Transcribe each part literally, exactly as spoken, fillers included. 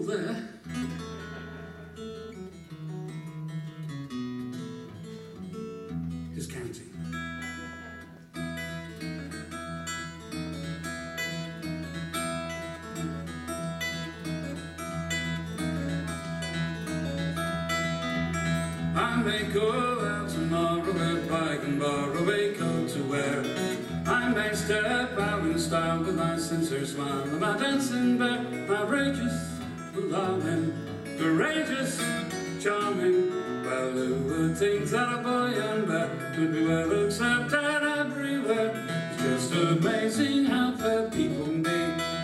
there. Just counting. I may go out tomorrow if I can borrow a coat to wear. I may step out in style with my sincere smile and my dancing bear. Outrageous, alarming, courageous, charming. Well, who would think that a boy and bear could be well accepted everywhere? It's just amazing how fair people can be.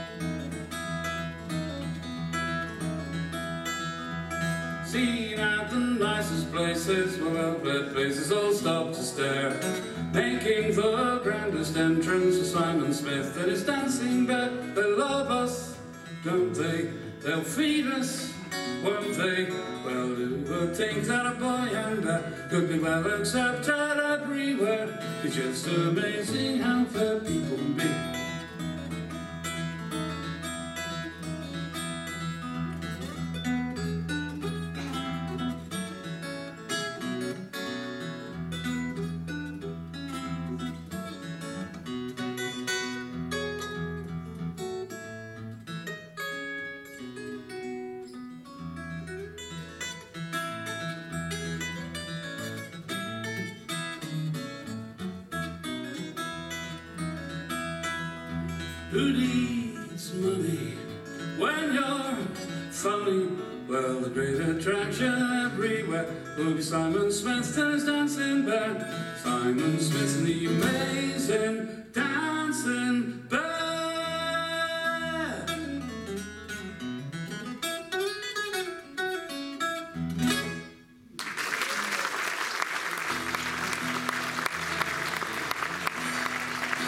Seen at the nicest places, well-bred faces all stop to stare, making the grandest entrance for Simon Smith and his dancing bear. They love us, don't they? They'll feed us, won't they? Well, who would think that a boy and bear could be well accepted everywhere? It's just amazing how fair people can be. Who needs money when you're funny? Well, the great attraction everywhere will be Simon Smith and his dancing bear. Simon Smith and the amazing